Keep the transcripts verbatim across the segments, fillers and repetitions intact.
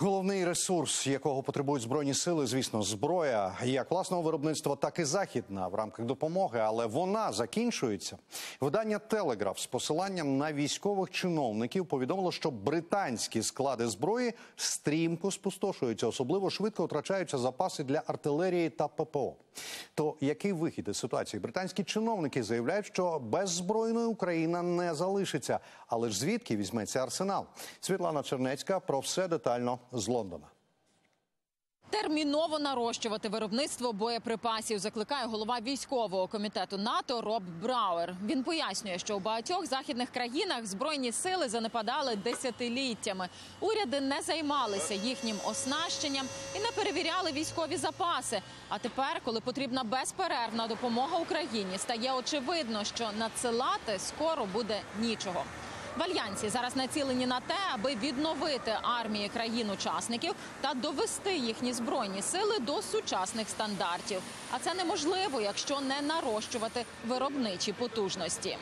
Головний ресурс, якого потребують Збройні сили, звісно, зброя. Як власного виробництва, так і західна в рамках допомоги. Але вона закінчується. Видання «Телеграф» з посиланням на військових чиновників повідомило, що британські склади зброї стрімко спустошуються. Особливо швидко втрачаються запаси для артилерії та ППО. То який вихід із ситуації? Британські чиновники заявляють, що беззбройною Україна не залишиться. Але ж звідки візьметься арсенал? Світлана Чернецька про все детально з Лондона. Терміново нарощувати виробництво боєприпасів, закликає голова військового комітету НАТО Роб Брауер. Він пояснює, що у багатьох західних країнах збройні сили занепадали десятиліттями. Уряди не займалися їхнім оснащенням і не перевіряли військові запаси. А тепер, коли потрібна безперервна допомога Україні, стає очевидно, що надсилати скоро буде нічого. В Альянсі зараз націлені на те, аби відновити армії країн-учасників та довести їхні збройні сили до сучасних стандартів. А це неможливо, якщо не нарощувати виробничі потужності.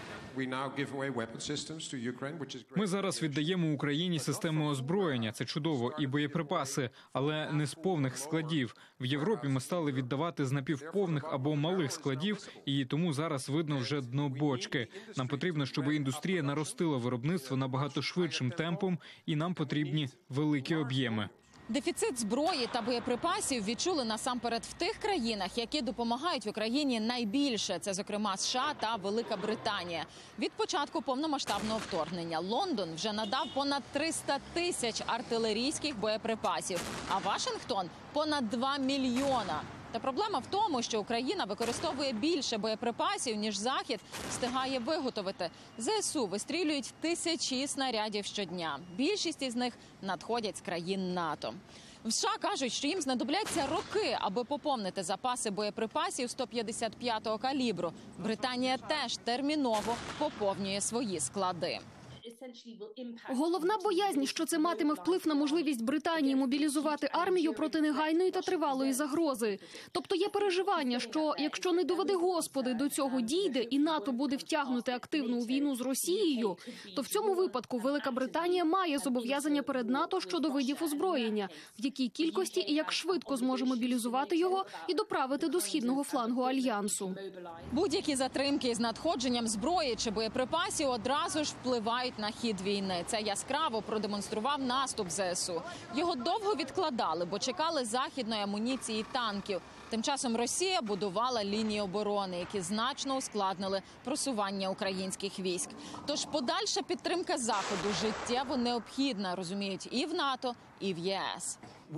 Ми зараз віддаємо Україні системи озброєння, це чудово, і боєприпаси, але не з повних складів. В Європі ми стали віддавати з напівповних або малих складів, і тому зараз видно вже дно бочки. Нам потрібно, щоб індустрія наростила виробництво набагато швидшим темпом, і нам потрібні великі об'єми. Дефіцит зброї та боєприпасів відчули насамперед в тих країнах, які допомагають Україні найбільше. Це, зокрема, США та Велика Британія. Від початку повномасштабного вторгнення Лондон вже надав понад триста тисяч артилерійських боєприпасів, а Вашингтон – понад два мільйона. Та проблема в тому, що Україна використовує більше боєприпасів, ніж Захід встигає виготовити. ЗСУ вистрілюють тисячі снарядів щодня. Більшість із них надходять з країн НАТО. В США кажуть, що їм знадобляться роки, аби поповнити запаси боєприпасів сто п'ятдесят п'ятого калібру. Британія теж терміново поповнює свої склади. Головна боязнь, що це матиме вплив на можливість Британії мобілізувати армію проти негайної та тривалої загрози. Тобто є переживання, що якщо не доведе Господи до цього дійде і НАТО буде втягнути активно у війну з Росією, то в цьому випадку Велика Британія має зобов'язання перед НАТО щодо видів озброєння, в якій кількості і як швидко зможе мобілізувати його і доправити до східного флангу Альянсу. Будь-які затримки з надходженням зброї чи боєприпасів одразу ж впливають на хід війни. Це яскраво продемонстрував наступ ЗСУ. Його довго відкладали, бо чекали західної амуніції і танків. Тим часом Росія будувала лінії оборони, які значно ускладнили просування українських військ. Тож подальша підтримка Заходу життєво необхідна, розуміють і в НАТО, і в ЄС.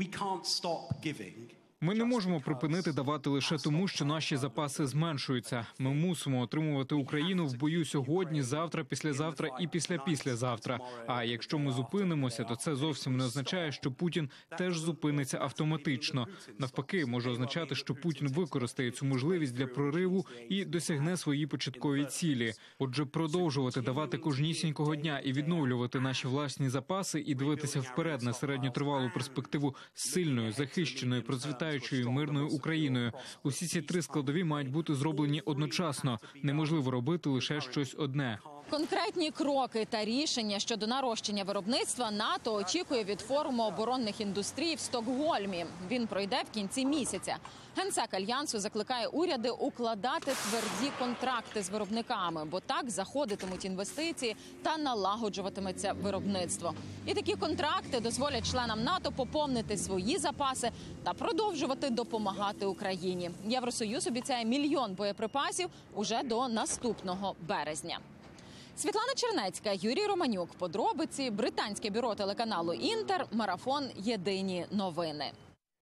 Ми не можемо припинити давати лише тому, що наші запаси зменшуються. Ми мусимо отримувати Україну в бою сьогодні, завтра, післязавтра і після-післязавтра. А якщо ми зупинимося, то це зовсім не означає, що Путін теж зупиниться автоматично. Навпаки, може означати, що Путін використає цю можливість для прориву і досягне свої початкові цілі. Отже, продовжувати давати кожнісінького дня і відновлювати наші власні запаси і дивитися вперед на середньотривалу перспективу з сильною, захищеною, процвітаючою мирною Україною. Усі ці три складові мають бути зроблені одночасно. Неможливо робити лише щось одне. Конкретні кроки та рішення щодо нарощення виробництва НАТО очікує від форуму оборонних індустрій в Стокгольмі. Він пройде в кінці місяця. Генсек Альянсу закликає уряди укладати тверді контракти з виробниками, бо так заходитимуть інвестиції та налагоджуватиметься виробництво. І такі контракти дозволять членам НАТО поповнити свої запаси та продовжувати допомагати Україні. Євросоюз обіцяє мільйон боєприпасів уже до наступного березня. Світлана Чернецька, Юрій Романюк. Подробиці. Британське бюро телеканалу «Інтер». Марафон. Єдині новини.